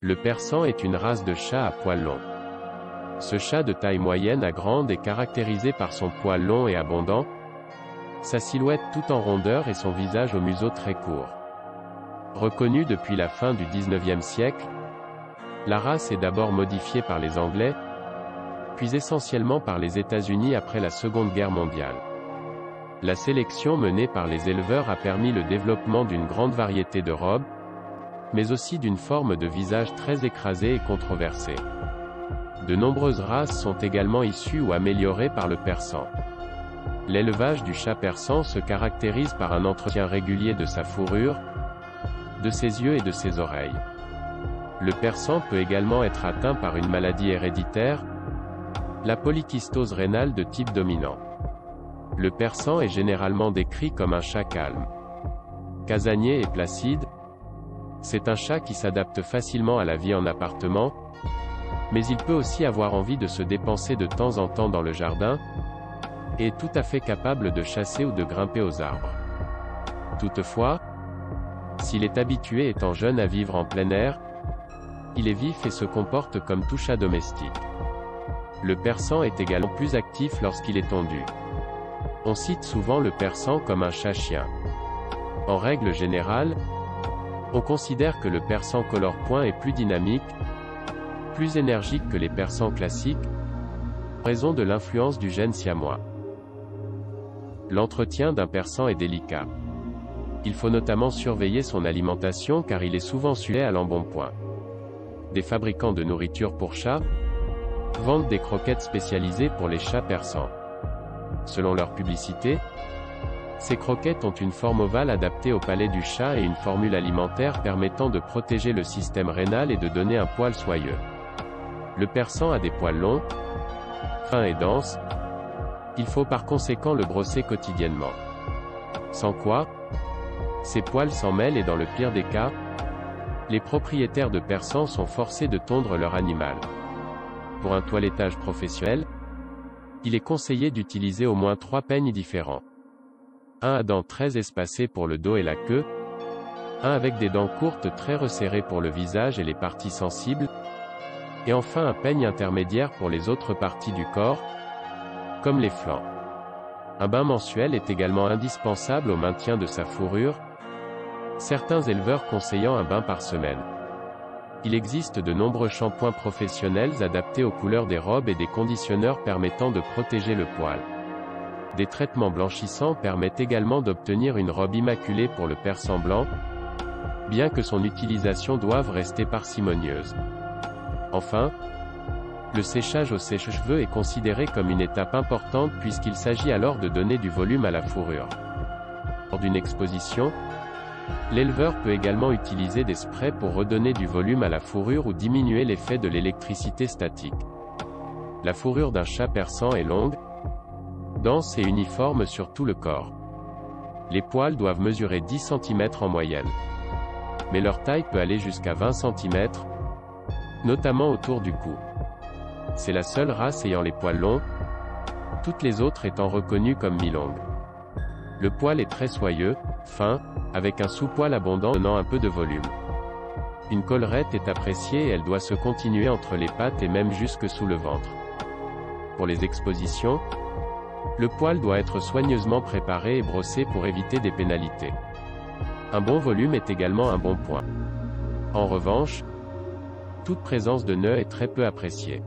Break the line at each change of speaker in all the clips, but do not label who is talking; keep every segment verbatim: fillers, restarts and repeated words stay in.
Le persan est une race de chat à poils longs. Ce chat de taille moyenne à grande est caractérisé par son poil long et abondant, sa silhouette tout en rondeur et son visage au museau très court. Reconnue depuis la fin du dix-neuvième siècle, la race est d'abord modifiée par les Anglais, puis essentiellement par les États-Unis après la Seconde Guerre mondiale. La sélection menée par les éleveurs a permis le développement d'une grande variété de robes, mais aussi d'une forme de visage très écrasée et controversée. De nombreuses races sont également issues ou améliorées par le persan. L'élevage du chat persan se caractérise par un entretien régulier de sa fourrure, de ses yeux et de ses oreilles. Le persan peut également être atteint par une maladie héréditaire, la polykystose rénale de type dominant. Le persan est généralement décrit comme un chat calme, casanier et placide. C'est un chat qui s'adapte facilement à la vie en appartement, mais il peut aussi avoir envie de se dépenser de temps en temps dans le jardin, et est tout à fait capable de chasser ou de grimper aux arbres. Toutefois, s'il est habitué étant jeune à vivre en plein air, il est vif et se comporte comme tout chat domestique. Le persan est également plus actif lorsqu'il est tondu. On cite souvent le persan comme un chat-chien. En règle générale, on considère que le persan color point est plus dynamique, plus énergique que les persans classiques, en raison de l'influence du gène siamois. L'entretien d'un persan est délicat. Il faut notamment surveiller son alimentation car il est souvent sujet à l'embonpoint. Des fabricants de nourriture pour chats vendent des croquettes spécialisées pour les chats persans. Selon leur publicité, ces croquettes ont une forme ovale adaptée au palais du chat et une formule alimentaire permettant de protéger le système rénal et de donner un poil soyeux. Le persan a des poils longs, fins et denses. Il faut par conséquent le brosser quotidiennement. Sans quoi, ces poils s'en mêlent et dans le pire des cas, les propriétaires de persans sont forcés de tondre leur animal. Pour un toilettage professionnel, il est conseillé d'utiliser au moins trois peignes différents. Un à dents très espacées pour le dos et la queue, un avec des dents courtes très resserrées pour le visage et les parties sensibles, et enfin un peigne intermédiaire pour les autres parties du corps, comme les flancs. Un bain mensuel est également indispensable au maintien de sa fourrure, certains éleveurs conseillant un bain par semaine. Il existe de nombreux shampoings professionnels adaptés aux couleurs des robes et des conditionneurs permettant de protéger le poil. Des traitements blanchissants permettent également d'obtenir une robe immaculée pour le persan blanc, bien que son utilisation doive rester parcimonieuse. Enfin, le séchage au sèche-cheveux est considéré comme une étape importante puisqu'il s'agit alors de donner du volume à la fourrure. Lors d'une exposition, l'éleveur peut également utiliser des sprays pour redonner du volume à la fourrure ou diminuer l'effet de l'électricité statique. La fourrure d'un chat persan est longue, dense et uniforme sur tout le corps. Les poils doivent mesurer dix centimètres en moyenne. Mais leur taille peut aller jusqu'à vingt centimètres, notamment autour du cou. C'est la seule race ayant les poils longs, toutes les autres étant reconnues comme mi-longues. Le poil est très soyeux, fin, avec un sous-poil abondant donnant un peu de volume. Une collerette est appréciée et elle doit se continuer entre les pattes et même jusque sous le ventre. Pour les expositions, le poil doit être soigneusement préparé et brossé pour éviter des pénalités. Un bon volume est également un bon point. En revanche, toute présence de nœuds est très peu appréciée.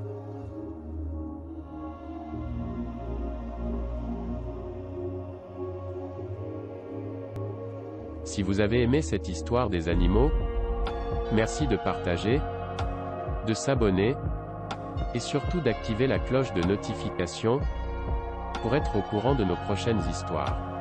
Si vous avez aimé cette histoire des animaux, merci de partager, de s'abonner, et surtout d'activer la cloche de notification, pour être au courant de nos prochaines histoires.